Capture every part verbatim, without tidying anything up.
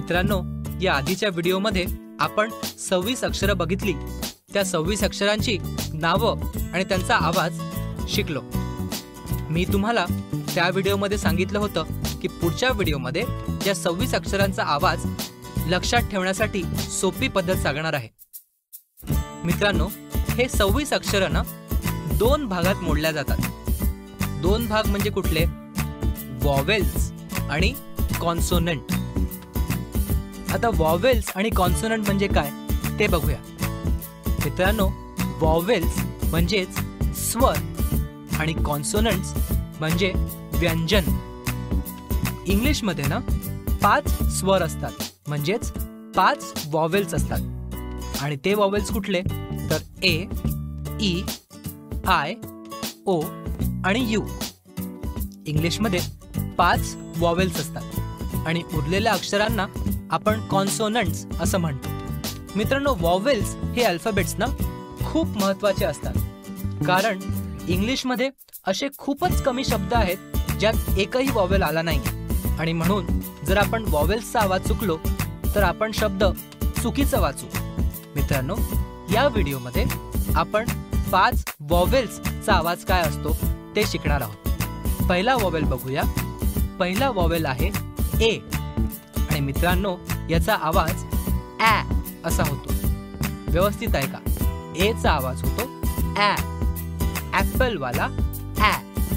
मित्रांनो, या आधीच्या व्हिडिओमध्ये आपण सव्वीस अक्षरं बघितली. त्या सव्वीस अक्षरांची नावं आणि त्यांचा आवाज शिकलो. मी तुम्हाला त्या व्हिडिओमध्ये सांगितलं होतं की पुढच्या व्हिडिओमध्ये या सव्वीस अक्षरांचा आवाज लक्षात ठेवण्यासाठी सोपी पद्धत सांगणार आहे. मित्रांनो, हे सव्वीस अक्षरं ना दोन भागात मोडल्या जातात. दोन भाग म्हणजे कुठले? वॉवेल्स आणि कॉन्सोनंट. आता वॉवेल्स आणि कॉन्सोनंट म्हणजे काय ते बघूया. मित्रांनो, वॉवेल्स म्हणजेच स्वर आणि कॉन्सोनंट्स म्हणजे व्यंजन. इंग्लिश मध्ये ना पाच स्वर असतात, म्हणजेच पाच वॉवेल्स असतात. आणि ते वॉवेल्स कुठले? तर ए, ई, आय, ओ आणि यू. इंग्लिश मध्ये पाच वॉवेल्स असतात आणि उरलेल्या अक्षरांना आपण कॉन्सोनंट्स असं म्हणतो. मित्रांनो, वॉवेल्स हे अल्फाबेट्स ना खूप महत्त्वाचे असतात, कारण इंग्लिश मध्ये असे खूपच कमी शब्द आहेत ज्यात एकही वॉवेल आला नाही. आणि म्हणून जर आपण वॉवेल्सचा आवाज चुकलो तर आपण शब्द चुकीचा वाचू. मित्रांनो, या व्हिडिओमध्ये आपण पाच वॉवेल्सचा आवाज काय असतो ते शिकणार आहोत. पहिला वॉवेल बघूया. पहिला वॉवेल आहे ए. आणि मित्रांनो, याचा आवाज ॲ असा होतो. व्यवस्थित आहे का? ए चा आवाज होतो ॲ. ॲपल वाला ॲ.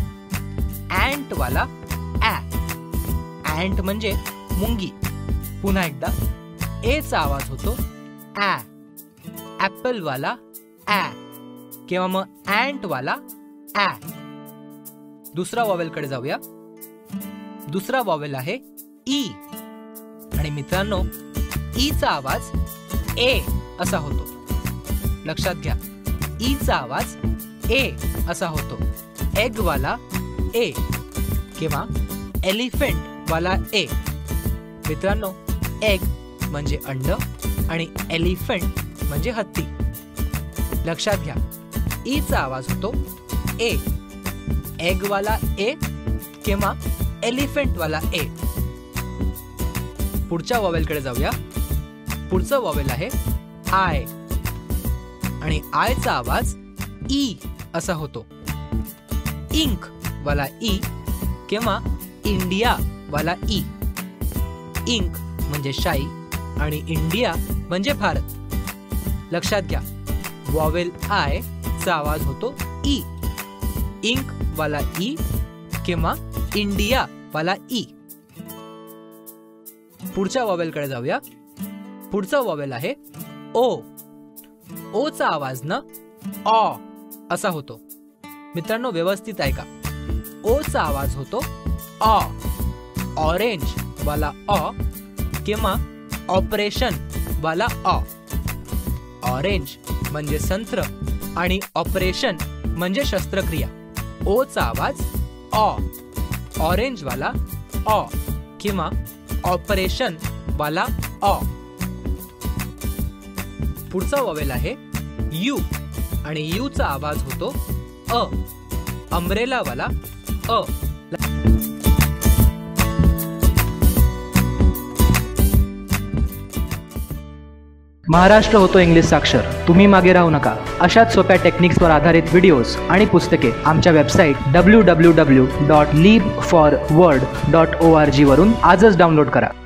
अँट वाला ॲ. अँट म्हणजे मुंगी. पुन्हा एकदा, ए चा आवाज होतो ॲ. ॲपल वाला ॲ किंवा मग अँट वाला ॲ. दुसरा वॉवेल कडे जाऊया. दुसरा वॉवेल आहे ई. आणि मित्रांनो, ई चा आवाज ए असा होतो. लक्षात घ्या, ई चा आवाज ए असा होतो. एग वाला ए किंवा एलिफंट वाला ए. मित्रांनो, एग म्हणजे अंड आणि एलिफंट म्हणजे हत्ती. लक्षात घ्या, ई चा आवाज होतो ए. एग वाला ए किंवा एलिफंट वाला ए. पुढच्या वॉवेल कडे जाऊया. पुढचं वॉवेल आहे आय. आणि आय चा आवाज ई असा होतो. इंक वाला ई किंवा इंडिया वाला ई. इंक म्हणजे शाई आणि इंडिया म्हणजे भारत. लक्षात घ्या, वॉवेल आय चा आवाज होतो ई. इंक वाला ई किंवा इंडिया वाला ई. पुढच्या वॉवेल कडे जाऊया. पुढचा वॉवेल आहे ओ. ओ चा आवाज ना ऑ असा होतो. मित्रांनो, व्यवस्थित आहे का? ओ चा आवाज होतो ऑ. ऑरेंज वाला ऑ किंवा ऑपरेशन वाला ऑ. ऑरेंज म्हणजे संत्र आणि ऑपरेशन म्हणजे शस्त्रक्रिया. ओ चा आवाज ऑ. ऑरेंज वाला ऑ किंवा ऑपरेशन वाला ऑ. पुढचा वॉवेल आहे यू. आणि यू चा आवाज होतो अ. अम्ब्रेला वाला अ. महाराष्ट्र होतो इंग्लिश साक्षर. तुम्ही मागे राहू नका. अशाच सोप्या टेक्निक्सवर आधारित व्हिडिओज आणि पुस्तके आमच्या website W W W dot leap for word dot O R G वरून आजच डाउनलोड करा.